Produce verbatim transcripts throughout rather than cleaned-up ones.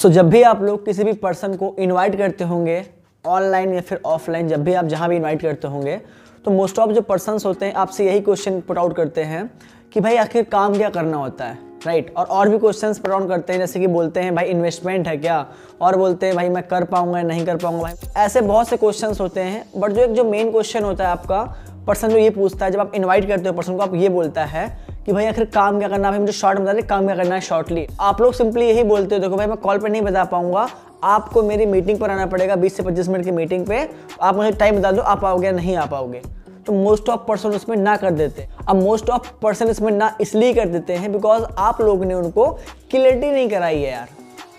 सो so, जब भी आप लोग किसी भी पर्सन को इनवाइट करते होंगे ऑनलाइन या फिर ऑफलाइन, जब भी आप जहाँ भी इनवाइट करते होंगे तो मोस्ट ऑफ जो पर्सन्स होते हैं आपसे यही क्वेश्चन पुट आउट करते हैं कि भाई आखिर काम क्या करना होता है, राइट right? और और भी क्वेश्चंस पुट आउट करते हैं, जैसे कि बोलते हैं भाई इन्वेस्टमेंट है क्या, और बोलते हैं भाई मैं कर पाऊंगा या नहीं कर पाऊंगा। भाई ऐसे बहुत से क्वेश्चंस होते हैं, बट जो एक जो मेन क्वेश्चन होता है आपका, पर्सन जो ये पूछता है जब आप इन्वाइट करते हो पर्सन को, आप ये बोलता है कि भाई आखिर काम क्या करना है, मुझे शॉर्ट बता दें काम क्या करना है शॉर्टली। आप लोग सिंपली यही बोलते हो देखो भाई मैं कॉल पर नहीं बता पाऊंगा, आपको मेरी मीटिंग पर आना पड़ेगा, बीस से पच्चीस मिनट की मीटिंग पे, आप मुझे टाइम बता दो आप आओगे या नहीं आ पाओगे। तो मोस्ट ऑफ पर्सन उसमें ना कर देते। अब मोस्ट ऑफ पर्सन इसमें ना इसलिए कर देते हैं बिकॉज आप लोगों ने उनको क्लियरिटी नहीं कराई है यार,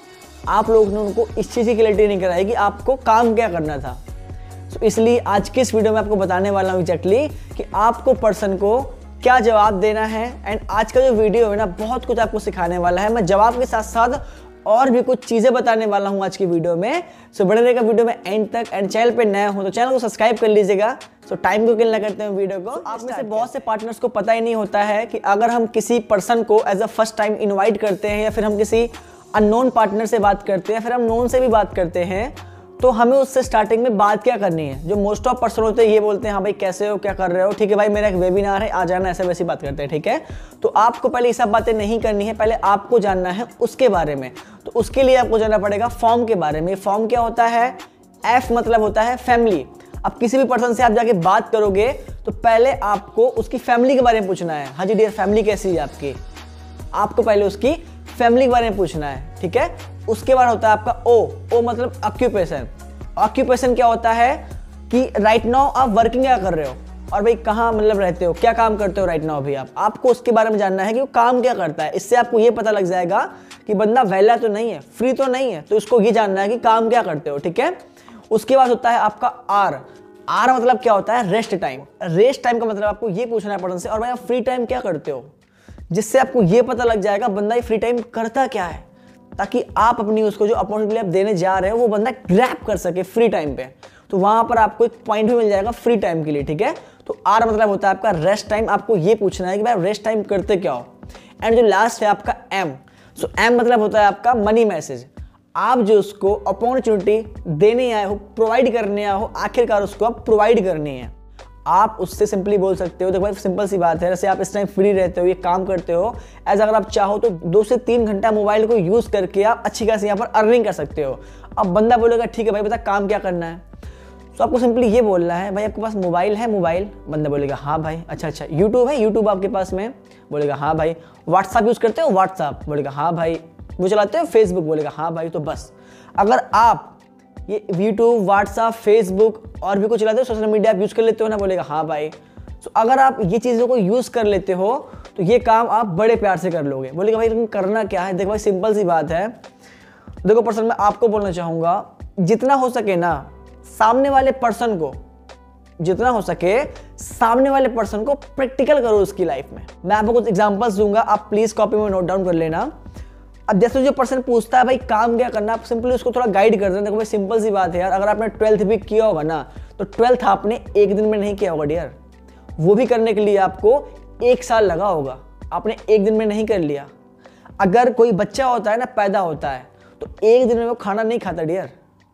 आप लोगों ने उनको इस चीज़ की क्लियरिटी नहीं कराई कि आपको काम क्या करना था। तो इसलिए आज के इस वीडियो में आपको बताने वाला हूँ एग्जैक्टली कि आपको पर्सन को क्या जवाब देना है। एंड आज का जो वीडियो है ना बहुत कुछ आपको सिखाने वाला है, मैं जवाब के साथ साथ और भी कुछ चीजें बताने वाला हूं आज की वीडियो में। सो बने रहेगा वीडियो में एंड तक। एंड चैनल पे नया हो तो चैनल को सब्सक्राइब कर लीजिएगा। सो टाइम को किल ना करते हैं वीडियो को। आप में से बहुत से पार्टनर्स को पता ही नहीं होता है कि अगर हम किसी पर्सन को as a first time invite करते हैं या फिर हम किसी अननोन पार्टनर से बात करते हैं, फिर हम नोन से भी बात करते हैं, तो हमें उससे स्टार्टिंग में बात क्या करनी है। जो मोस्ट ऑफ पर्सन होते हैं ये बोलते हैं हाँ भाई कैसे हो, क्या कर रहे हो, ठीक है भाई मेरा एक वेबिनार है आ जाना, ऐसे वैसी बात करते हैं, ठीक है। तो आपको पहले ये सब बातें नहीं करनी है, पहले आपको जानना है उसके बारे में। तो उसके लिए आपको जानना पड़ेगा फॉर्म के बारे में। फॉर्म क्या होता है, एफ मतलब होता है फैमिली। अब किसी भी पर्सन से आप जाके बात करोगे तो पहले आपको उसकी फैमिली के बारे में पूछना है। हाँ जी डियर फैमिली कैसी है आपकी, आपको पहले उसकी फैमिली के बारे में पूछना है, ठीक है। उसके बाद होता है आपका ओ, ओ मतलब ऑक्यूपेशन। ऑक्यूपेशन क्या होता है कि राइट नाउ आप वर्किंग क्या कर रहे हो, और भाई कहाँ मतलब रहते हो, क्या काम करते हो राइट नाउ अभी आप, आपको उसके बारे में जानना है कि वो काम क्या करता है। इससे आपको ये पता लग जाएगा कि बंदा वेला तो नहीं है, फ्री तो नहीं है, तो इसको ये जानना है कि काम क्या करते हो, ठीक है। उसके बाद होता है आपका आर। आर मतलब क्या होता है, रेस्ट टाइम। रेस्ट टाइम का मतलब आपको ये पूछना है पर्सन से और भाई आप फ्री टाइम क्या करते हो, जिससे आपको ये पता लग जाएगा बंदा ये फ्री टाइम करता क्या है, ताकि आप अपनी उसको जो अपॉर्चुनिटी आप देने जा रहे हो वो बंदा ग्रैब कर सके फ्री टाइम पे। तो वहां पर आपको एक पॉइंट भी मिल जाएगा फ्री टाइम के लिए, ठीक है। तो आर मतलब होता है आपका रेस्ट टाइम। आपको ये पूछना है कि भाई रेस्ट टाइम करते क्या हो। एंड जो लास्ट है आपका एम। सो एम मतलब होता है आपका मनी मैसेज। आप जो उसको अपॉर्चुनिटी देने आए हो, प्रोवाइड करने आए हो, आखिरकार उसको आप प्रोवाइड करनी है। आप उससे सिंपली बोल सकते हो देखो भाई सिंपल सी बात है, जैसे आप इस टाइम फ्री रहते हो, ये काम करते हो, एज अगर आप चाहो तो दो से तीन घंटा मोबाइल को यूज करके आप अच्छी खासी यहाँ पर अर्निंग कर सकते हो। अब बंदा बोलेगा ठीक है भाई बता काम क्या करना है, तो आपको सिंपली ये बोलना है भाई आपके पास मोबाइल है, मोबाइल, बंदा बोलेगा हाँ भाई, अच्छा अच्छा यूट्यूब है, यूट्यूब आपके पास में, बोलेगा हाँ भाई, व्हाट्सअप यूज करते हो, व्हाट्सअप, बोलेगा हाँ भाई, वो चलाते हो फेसबुक, बोलेगा हाँ भाई। तो बस अगर आप ये यूट्यूब, व्हाट्सअप, फेसबुक और भी कुछ चलाते हो, सोशल मीडिया आप यूज़ कर लेते हो ना, बोलेगा हाँ भाई। तो अगर आप ये चीज़ों को यूज़ कर लेते हो तो ये काम आप बड़े प्यार से कर लोगे। बोलेगा भाई तुम करना क्या है, देखो भाई सिंपल सी बात है। देखो पर्सन मैं आपको बोलना चाहूँगा जितना हो सके ना सामने वाले पर्सन को, जितना हो सके सामने वाले पर्सन को प्रैक्टिकल करो उसकी लाइफ में। मैं आपको कुछ एग्जाम्पल्स दूंगा, आप प्लीज़ कॉपी में नोट डाउन कर लेना। अब जैसे जो पर्सन पूछता है भाई काम क्या करना, आप सिंपली उसको थोड़ा गाइड कर देना। देखो भाई सिंपल सी बात है यार, अगर आपने ट्वेल्थ भी किया होगा ना तो ट्वेल्थ आपने एक दिन में नहीं किया होगा डियर, वो भी करने के लिए आपको एक साल लगा होगा, आपने एक दिन में नहीं कर लिया। अगर कोई बच्चा होता है ना, पैदा होता है, तो एक दिन में वो खाना नहीं खाता डियर,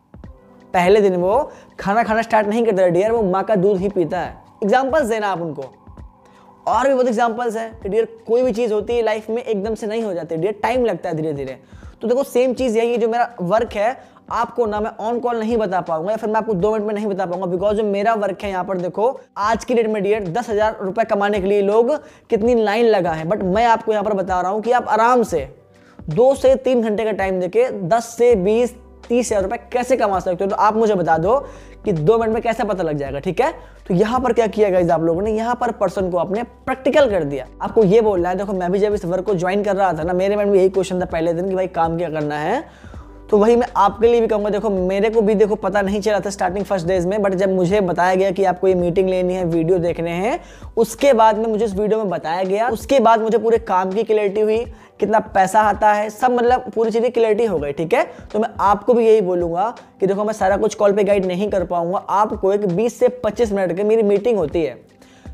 पहले दिन वो खाना खाना स्टार्ट नहीं करता डियर, वो माँ का दूध ही पीता है। एग्जाम्पल्स देना आप उनको, और भी बहुत एग्जांपल्स हैं कि डियर कोई भी चीज़ होती है लाइफ में एकदम से नहीं हो जाती डियर, टाइम लगता है धीरे धीरे। तो देखो सेम चीज़ यही है, जो मेरा वर्क है आपको ना मैं ऑन कॉल नहीं बता पाऊंगा या फिर मैं आपको दो मिनट में नहीं बता पाऊंगा, बिकॉज जो मेरा वर्क है यहाँ पर देखो आज की डेट में डियर दस हजार रुपये कमाने के लिए लोग कितनी लाइन लगा है, बट मैं आपको यहाँ पर बता रहा हूँ कि आप आराम से दो से तीन घंटे का टाइम देके दस से बीस तीस हजार रुपये कैसे कमा सकते हो। तो आप मुझे बता दो कि दो मिनट में कैसे पता लग जाएगा, ठीक है। तो यहाँ पर क्या किया गाइस आप लोगों ने, यहाँ पर पर्सन को आपने प्रैक्टिकल कर दिया। आपको ये बोलना है, देखो मैं भी जब इस वर्क को ज्वाइन कर रहा था ना, मेरे मन में यही क्वेश्चन था पहले दिन कि भाई काम क्या करना है। तो वही मैं आपके लिए भी कहूँगा, देखो मेरे को भी देखो पता नहीं चला था स्टार्टिंग फर्स्ट डेज में, बट जब मुझे बताया गया कि आपको ये मीटिंग लेनी है, वीडियो देखने हैं, उसके बाद में मुझे इस वीडियो में बताया गया, उसके बाद मुझे पूरे काम की क्लैरिटी हुई, कितना पैसा आता है, सब मतलब पूरी चीज़ें क्लैरिटी हो गई, ठीक है। तो मैं आपको भी यही बोलूँगा कि देखो मैं सारा कुछ कॉल पे गाइड नहीं कर पाऊँगा, आपको एक बीस से पच्चीस मिनट की मेरी मीटिंग होती है,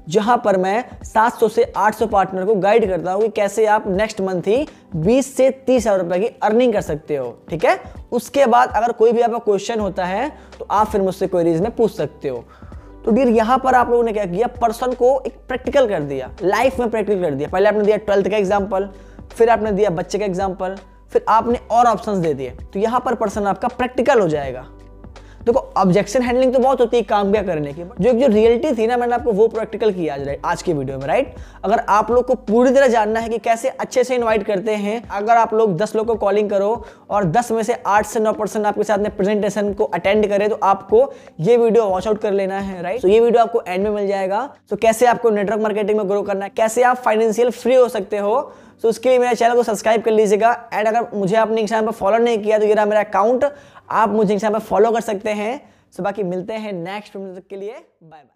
जहां पर मैं सात सौ से आठ सौ पार्टनर को गाइड करता हूं कि कैसे आप नेक्स्ट मंथ ही बीस से तीस हजार रुपए की अर्निंग कर सकते हो। ठीक है, उसके बाद अगर कोई भी आपका क्वेश्चन होता है तो आप फिर मुझसे क्वेरीज में पूछ सकते हो। तो डियर यहां पर आप लोगों ने क्या किया, पर्सन को एक प्रैक्टिकल कर दिया, लाइफ में प्रैक्टिकल कर दिया। पहले आपने दिया ट्वेल्थ का एग्जाम्पल, फिर आपने दिया बच्चे का एग्जाम्पल, फिर आपने और ऑप्शंस दे दिए। तो यहां पर पर्सन आपका प्रैक्टिकल हो जाएगा। देखो ऑब्जेक्शन हैंडलिंग तो बहुत होती है काम क्या करने की, जो जो रियलिटी थी ना मैंने आपको वो प्रैक्टिकल किया आज आज की वीडियो में, राइट। अगर आप लोग को पूरी तरह जानना है कि कैसे अच्छे से इनवाइट करते हैं, अगर आप लोग दस लोग को कॉलिंग करो और दस में से आठ से नौ परसेंट आपके साथ में प्रेजेंटेशन को अटेंड करे तो आपको ये वीडियो वॉच आउट कर लेना है, राइट। तो ये वीडियो आपको एंड में मिल जाएगा। तो कैसे आपको नेटवर्क मार्केटिंग में ग्रो करना है, कैसे आप फाइनेंशियल फ्री हो सकते हो, तो उसके लिए मेरे चैनल को सब्सक्राइब कर लीजिएगा। एंड अगर मुझे आपने इंस्टाग्राम पर फॉलो नहीं किया तो ये रहा मेरा अकाउंट, आप मुझे इंस्टाग्राम पर फॉलो कर सकते हैं। सो बाकी मिलते हैं नेक्स्ट वीडियो के लिए, बाय बाय।